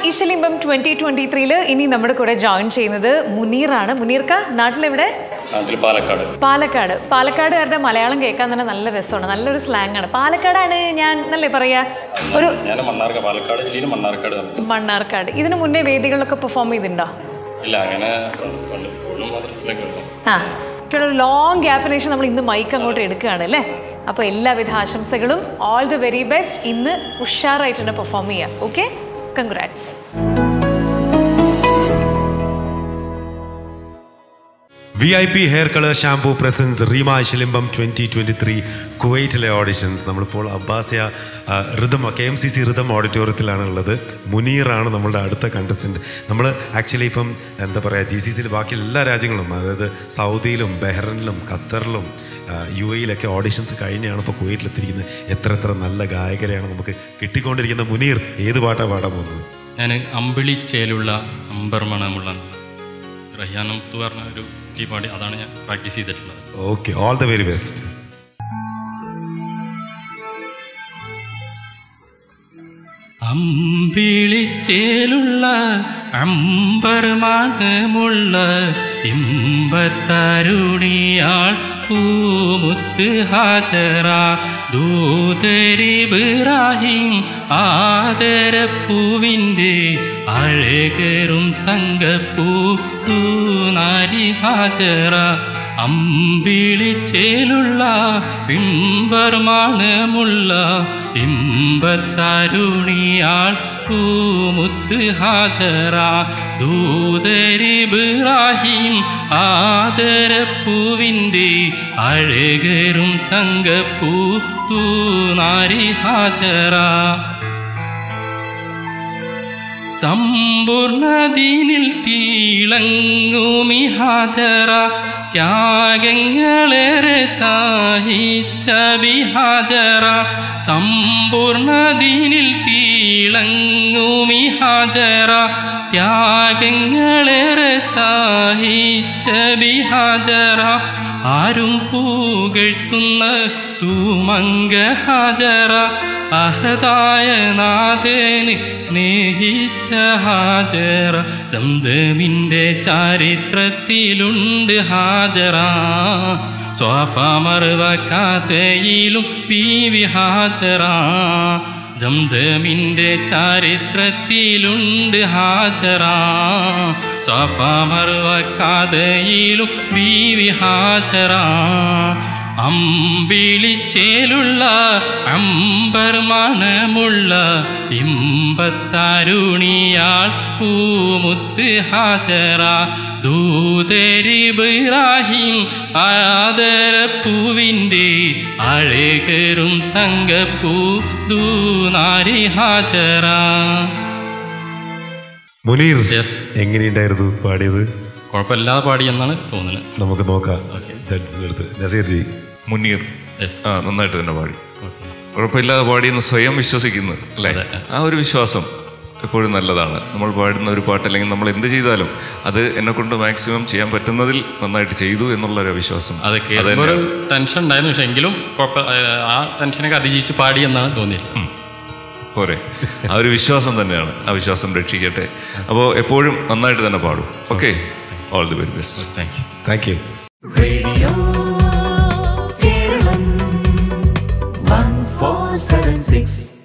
ഇശലിംബം 2023 ഇനി നമ്മുടെ കൂടെ ജോയിൻ ചെയ്യുന്നത് മുനീറാണ്. മുനീർക്ക നാട്ടിലെവിടെ? പാലക്കാടുകാരുടെ മലയാളം കേൾക്കാൻ തന്നെ നല്ല രസമാണ്, നല്ലൊരു സ്ലാങ് ആണ്. പാലക്കാടാണ് ഞാൻ എന്നല്ലേ പറയാ? ഒരു മണ്ണാർക്കാട്. ഇതിനു മുന്നേ വേദികളിലൊക്കെ പെർഫോം ചെയ്തിട്ടുണ്ടോ? ഒരു ലോങ് ഗ്യാപ്പിന് ശേഷം നമ്മൾ ഇന്ന് മൈക്ക് അങ്ങോട്ട് എടുക്കുകയാണ് അല്ലേ? അപ്പോൾ എല്ലാവിധ ആശംസകളും, ഓൾ ദി വെരി ബെസ്റ്റ്. ഇന്ന് ഉഷാറായിട്ട് തന്നെ പെർഫോം ചെയ്യാം. Okay, congrats. VIP hair colour shampoo presents Reema ഇശലിംബം 2023 കുവൈറ്റിലെ ഓഡിഷൻസ്. നമ്മളിപ്പോൾ അബ്ബാസിയ KMCC റിതം ഓഡിറ്റോറിയത്തിലാണ് ഉള്ളത്. മുനീറാണ് നമ്മളുടെ അടുത്ത കണ്ടസ്റ്റൻറ്റ്. നമ്മൾ ആക്ച്വലി ഇപ്പം എന്താ പറയുക, GCCയിൽ ബാക്കി എല്ലാ രാജ്യങ്ങളും, അതായത് സൗദിയിലും ബഹ്റൈനിലും ഖത്തറിലും UAE ഓഡിഷൻസ് കഴിഞ്ഞാണ് ഇപ്പോൾ കുവൈറ്റിലെത്തിയിരിക്കുന്നത്. എത്ര നല്ല ഗായകരെയാണ് നമുക്ക് കിട്ടിക്കൊണ്ടിരിക്കുന്നത്. മുനീർ, ഏത് പാട്ടാണ് പാടാൻ പോകുന്നത്? ഞാൻ അമ്പിളിച്ചേലുള്ള അമ്പർമണമുള്ള റഹ്യാനത്ത് പറഞ്ഞ ഒരു പാടി, അതാണ് ഞാൻ പ്രാക്ടീസ് ചെയ്തിട്ടുള്ളത്. Okay, all the very best. അമ്പിളിച്ചേലുള്ള അമ്പർമണമുള്ള ഇമ്പത്തരുണിയാൾ പൂമുത്ത് ഹാജറ ദൂതരിബ്രാഹിം ആദരപ്പൂവിൻ്റെ അഴകരും തങ്കപ്പൂ തൂനാരി ഹാജറ. അമ്പിളിച്ചേലുള്ള പിമ്പർമാണമുള്ള ഇമ്പത്തരുണിയാൾ പൂമുത്ത് ഹാജറ ദൂതരിബ്രാഹിം ആദരപ്പൂവിൻ്റെ അഴകരും തങ്കപ്പൂ തൂനാരി ഹാജറ. സമ്പൂർണദീനിൽ തിളങ്ങുമി ഹാജറ ത്യാഗങ്ങളേറെ സഹിച്ച ബിഹാജറ. സമ്പൂർണദീനിൽ തിളങ്ങുമി ഹാജറ ത്യാഗങ്ങളേറെ സഹിച്ച ബിഹാജറ. ആരും പുകഴ്ത്തുന്ന തൂമങ്ക ഹാജറ അഹദായ നാഥന് സ്നേഹിച്ച ഹാജറ. സംസമിൻ്റെ ചരിത്രത്തിലുണ്ട് ഹാജറ, സ്വാഫ മർവ കഥയിലും ബീവി ഹാജറ. സംസമിൻ്റെ ചരിത്രത്തിലുണ്ട് ഹാജറ, സ്വാഫ മർവ കഥയിലും ബീവി ഹാജറ. അമ്പിളിച്ചേലുള്ള അമ്പർമണമുള്ള ഇമ്പത്തരുണിയാൾ പൂമുത്ത് ഹാജറ ദൂതരിബ്രാഹിം ആദരപ്പൂവിൻ്റെ അഴകരും തങ്കപ്പൂ തൂനാരി ഹാജറ. മുനീർ, എങ്ങനെയുണ്ടായിരുന്നു പാടിയത്? കുഴപ്പമില്ലാതെ പാടിയെന്നാണ് തോന്നുന്നത്. നമുക്ക് നോക്കാം ജഡ്ജിന്റെ അടുത്ത്. നസീർ ജി, മുനീർ നന്നായിട്ട് തന്നെ പാടി, കുഴപ്പമില്ലാതെ പാടിയെന്ന് സ്വയം വിശ്വസിക്കുന്നു അല്ലേ? ആ ഒരു വിശ്വാസം എപ്പോഴും നല്ലതാണ്. നമ്മൾ പാടുന്ന ഒരു പാട്ട് അല്ലെങ്കിൽ നമ്മൾ എന്ത് ചെയ്താലും അത് എന്നെ കൊണ്ട് മാക്സിമം ചെയ്യാൻ പറ്റുന്നതിൽ നന്നായിട്ട് ചെയ്തു എന്നുള്ളൊരു വിശ്വാസം. അതൊക്കെ ഒരു ടെൻഷൻ ഉണ്ടായിരുന്നു, പക്ഷെ എങ്കിലും ആ ടെൻഷനൊക്കെ അതിജീവിച്ച് പാടി എന്നാണ് തോന്നിയത്. പോരെ, ആ ഒരു വിശ്വാസം തന്നെയാണ്. ആ വിശ്വാസം രക്ഷിക്കട്ടെ. അപ്പോൾ എപ്പോഴും നന്നായിട്ട് തന്നെ പാടും. Okay, all the very best. Thank you. Radio Kerala 1476